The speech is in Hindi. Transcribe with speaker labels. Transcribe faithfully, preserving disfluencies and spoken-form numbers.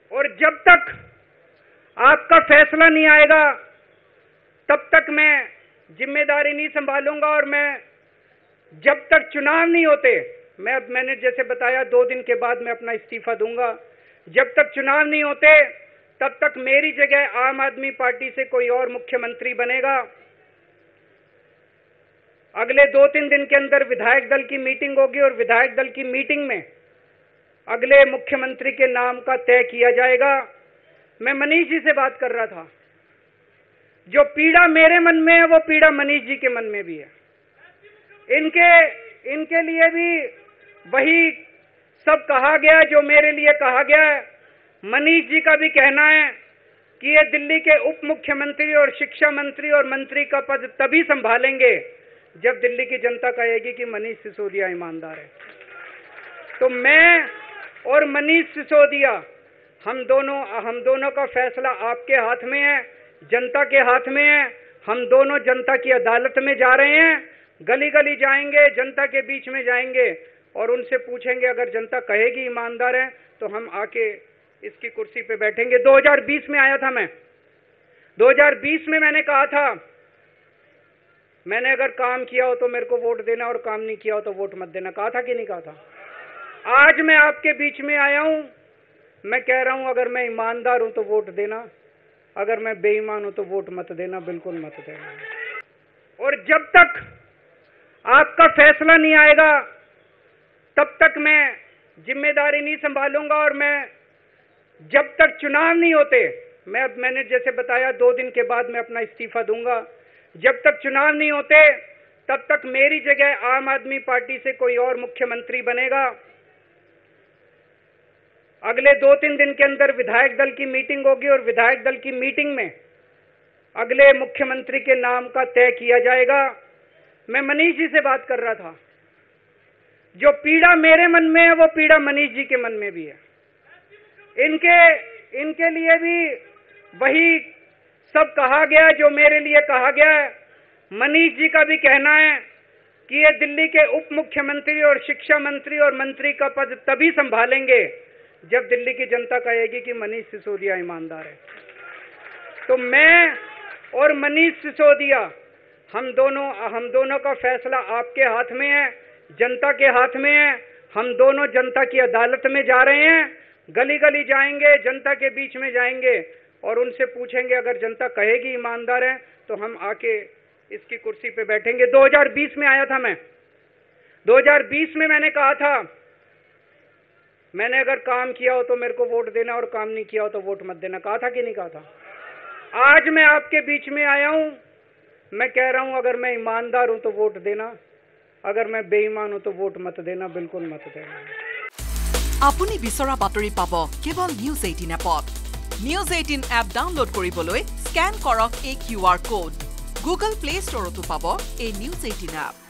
Speaker 1: और जब तक आपका फैसला नहीं आएगा तब तक मैं जिम्मेदारी नहीं संभालूंगा। और मैं जब तक चुनाव नहीं होते, मैं अब मैंने जैसे बताया दो दिन के बाद मैं अपना इस्तीफा दूंगा। जब तक चुनाव नहीं होते तब तक मेरी जगह आम आदमी पार्टी से कोई और मुख्यमंत्री बनेगा। अगले दो तीन दिन के अंदर विधायक दल की मीटिंग होगी और विधायक दल की मीटिंग में अगले मुख्यमंत्री के नाम का तय किया जाएगा। मैं मनीष जी से बात कर रहा था, जो पीड़ा मेरे मन में है वो पीड़ा मनीष जी के मन में भी है। इनके इनके लिए भी वही सब कहा गया जो मेरे लिए कहा गया है। मनीष जी का भी कहना है कि ये दिल्ली के उप मुख्यमंत्री और शिक्षा मंत्री और मंत्री का पद तभी संभालेंगे जब दिल्ली की जनता कहेगी कि मनीष सिसोदिया ईमानदार है। तो मैं और मनीष सिसोदिया, हम दोनों हम दोनों का फैसला आपके हाथ में है, जनता के हाथ में है। हम दोनों जनता की अदालत में जा रहे हैं, गली गली जाएंगे, जनता के बीच में जाएंगे और उनसे पूछेंगे। अगर जनता कहेगी ईमानदार है तो हम आके इसकी कुर्सी पे बैठेंगे। दो हज़ार बीस में आया था मैं, दो हज़ार बीस में मैंने कहा था, मैंने अगर काम किया हो तो मेरे को वोट देना और काम नहीं किया हो तो वोट मत देना। कहा था कि नहीं कहा था? आज मैं आपके बीच में आया हूं, मैं कह रहा हूं अगर मैं ईमानदार हूं तो वोट देना, अगर मैं बेईमान हूं तो वोट मत देना, बिल्कुल मत देना। और जब तक आपका फैसला नहीं आएगा तब तक मैं जिम्मेदारी नहीं संभालूंगा। और मैं जब तक चुनाव नहीं होते, मैं अब मैंने जैसे बताया दो दिन के बाद मैं अपना इस्तीफा दूंगा। जब तक चुनाव नहीं होते तब तक मेरी जगह आम आदमी पार्टी से कोई और मुख्यमंत्री बनेगा। अगले दो तीन दिन के अंदर विधायक दल की मीटिंग होगी और विधायक दल की मीटिंग में अगले मुख्यमंत्री के नाम का तय किया जाएगा। मैं मनीष जी से बात कर रहा था, जो पीड़ा मेरे मन में है वो पीड़ा मनीष जी के मन में भी है। इनके इनके लिए भी वही सब कहा गया जो मेरे लिए कहा गया है। मनीष जी का भी कहना है कि ये दिल्ली के उप मुख्यमंत्री और शिक्षा मंत्री और मंत्री का पद तभी संभालेंगे जब दिल्ली की जनता कहेगी कि मनीष सिसोदिया ईमानदार है। तो मैं और मनीष सिसोदिया, हम दोनों हम दोनों का फैसला आपके हाथ में है, जनता के हाथ में है। हम दोनों जनता की अदालत में जा रहे हैं, गली गली जाएंगे, जनता के बीच में जाएंगे और उनसे पूछेंगे। अगर जनता कहेगी ईमानदार है तो हम आके इसकी कुर्सी पे बैठेंगे। दो हज़ार बीस में आया था मैं, दो हज़ार बीस में मैंने कहा था, मैंने अगर काम किया हो तो मेरे को वोट देना और काम नहीं किया हो तो वोट मत देना। कहा था कि नहीं कहा था? आज मैं आपके बीच में आया हूं, मैं कह रहा हूं अगर मैं ईमानदार हूं तो वोट देना, अगर मैं बेईमान हूं तो वोट मत देना, बिल्कुल मत देना।
Speaker 2: আপুনি বিচৰা বাতৰি পাব কেৱল নিউজ এইটিন এপত। নিউজ এইটিন এপ ডাউনলোড কৰিবলৈ স্ক্যান কৰক এই Q R code. Google Play ষ্টৰতো পাব এই নিউজ এইটিন এপ।